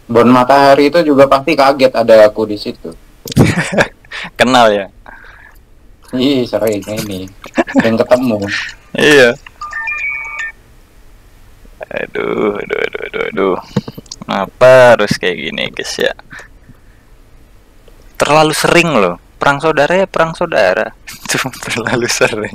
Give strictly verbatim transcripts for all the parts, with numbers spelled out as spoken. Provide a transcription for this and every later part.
Bon Matahari itu juga pasti kaget ada aku di situ. Kenal ya? Ih, sering ini. Sering ketemu. Iya. Aduh, aduh, aduh, aduh, aduh. Kenapa harus kayak gini, guys ya? Terlalu sering loh. Perang saudara ya perang saudara. Cuma terlalu sering.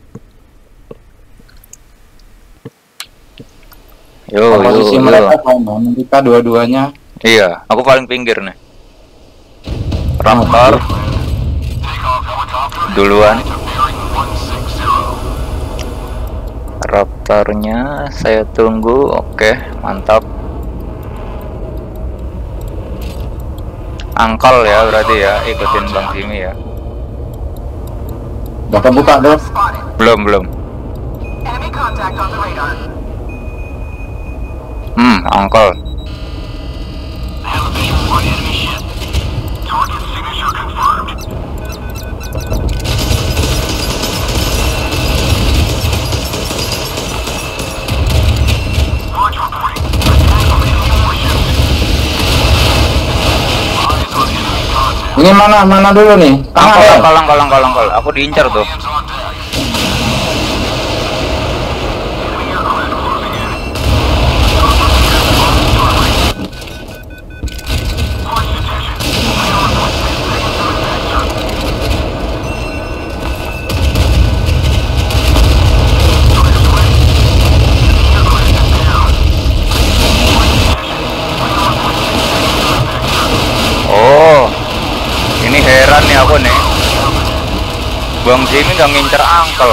Yo, yo, Posisi yo. mereka sama, mereka dua-duanya. Iya, aku paling pinggir nih. Raptor duluan. Raptornya saya tunggu. Oke, mantap. Angkal ya berarti ya, ikutin Bang Simi ya. Udah kebuka dong. Belum, belum. Hmm, angkal. Ini mana mana dulu nih? Angkal, Tengah ya? angkal, angkal, angkal, angkal. Aku diincar tuh. Oh, ini heran nih aku nih. Bang Jimmy nggak ngincer angkel.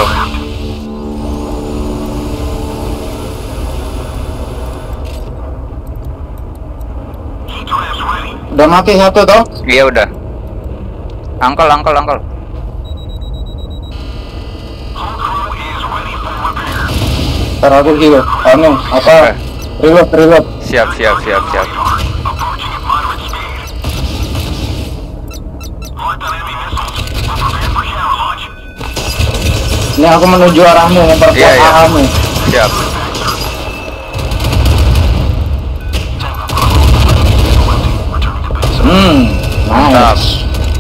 Udah mati satu toh? Iya udah. Angkel, angkel, angkel. Ntar aku heal. Anu, apa? Reload, reload. Siap, siap, siap, siap. Ini aku menuju arahmu, memperkuat Iya, iya. arahmu. Siap. Hmm, Mantap. nice.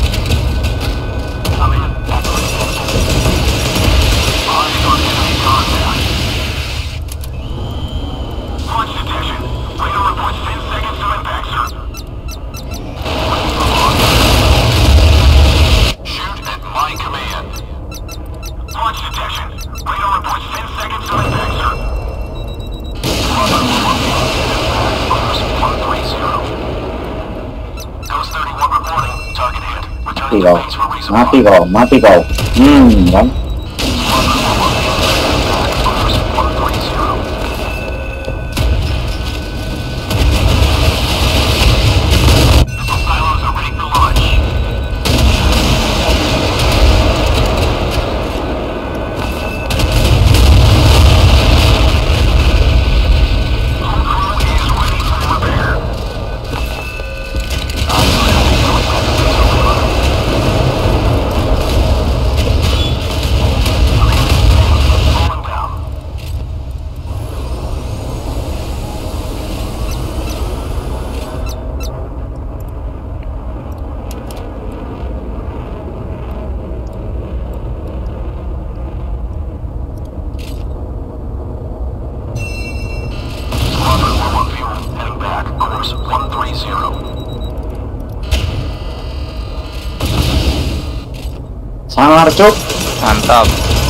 Mati kau, mati kau, mati kau. Hmm, kan? Sangar cuk. Mantap.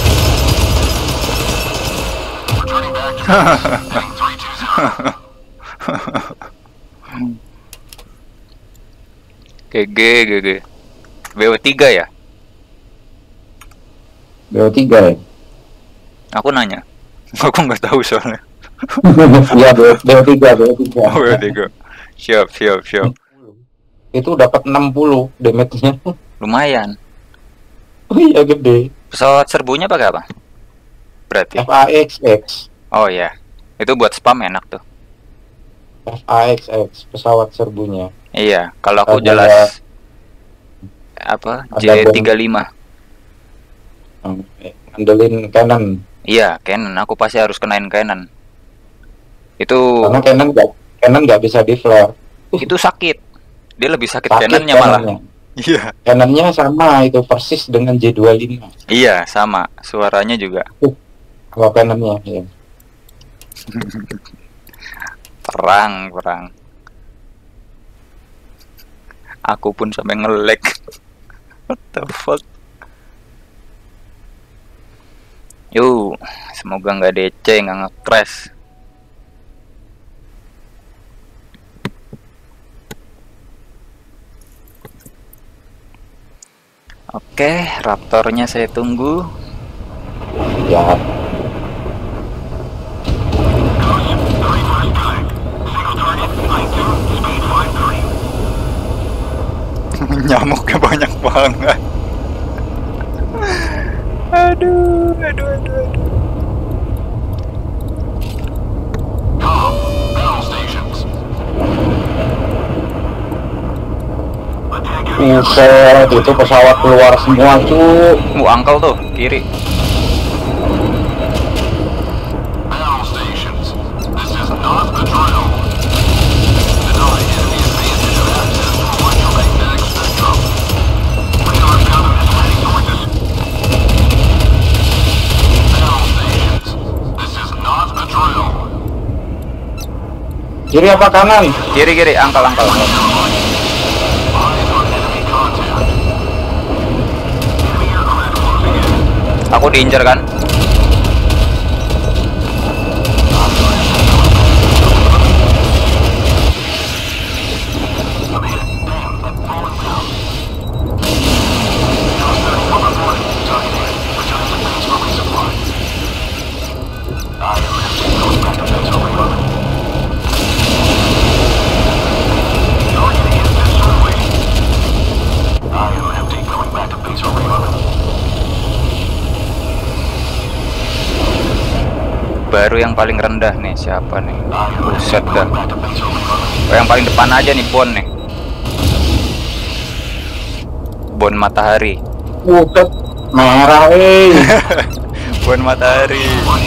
G G, G G. B O tiga ya? B O tiga ya? Aku nanya. Aku nggak tahu soalnya. Iya, B O tiga, B O tiga. Oh, B O tiga. Siap, siap, siap. Itu dapat enam puluh damage-nya. Lumayan. Oh iya, gede. Pesawat serbunya pakai apa? Berarti. F A X X. Oh ya. Itu buat spam enak tuh. F A X X pesawat serbunya. Iya, kalau aku Ada- jelas apa? ada J tiga puluh lima. Hmm, Ngandelin Canon. Iya, Canon. Aku pasti harus kenain Canon. Itu Karena Canon nggak Canon nggak bisa di flare. Itu sakit. Dia lebih sakit, Sakit kanannya malah. kanannya. Iya. Kanannya sama itu persis dengan J dua puluh lima. Iya, sama. Suaranya juga. Uh, kalau kanannya ya. Perang, perang. Aku pun sampai nge-lag. What the fuck? Yuk, semoga nggak D C, nggak nge-crash. Oke, Raptornya saya tunggu. Ya. Nyamuknya banyak banget. Aduh, aduh, aduh, aduh. Buset, itu pesawat keluar semua cu. Uh, angkel tuh, kiri. Kiri apa kanan? Kiri, kiri, angkel, angkel, angkel. Aku diincar kan? Baru yang paling rendah nih, siapa nih? Buset dah. Oh, yang paling depan aja nih, Bon nih. Bon Matahari. Buset, merah eh. Bon Matahari.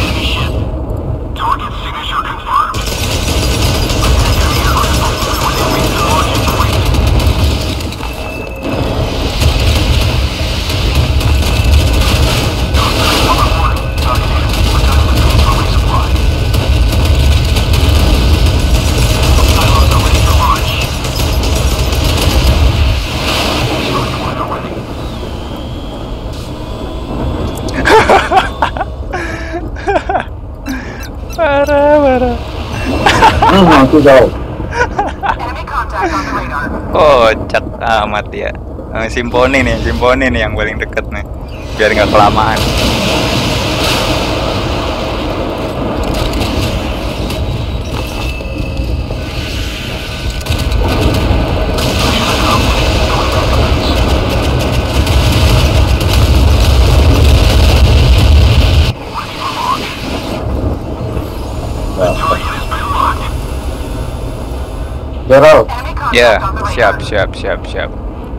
Parah, parah. Hmm, aku jauh. Kocak amat ya. Eh, Simponi nih, Simponi nih yang paling deket nih. Biar nggak kelamaan. Gerald, Ya, siap, siap, siap, siap.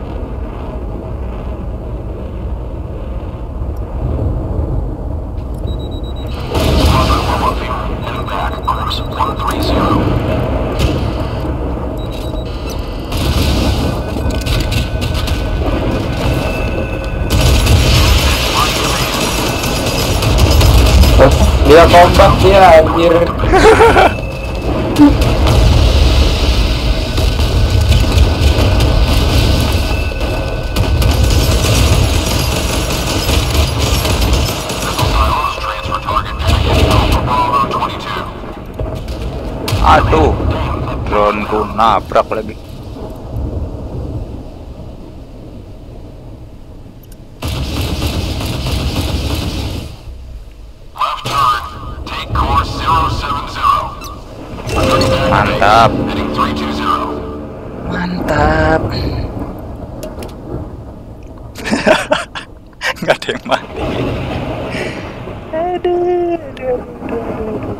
dia kombat dia anjir. Aduh, drone ku nabrak lagi. Mantap, mantap. Nggak ada yang mati. Aduh, aduh, aduh, aduh.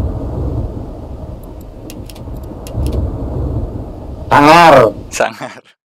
Sangar. Sangar.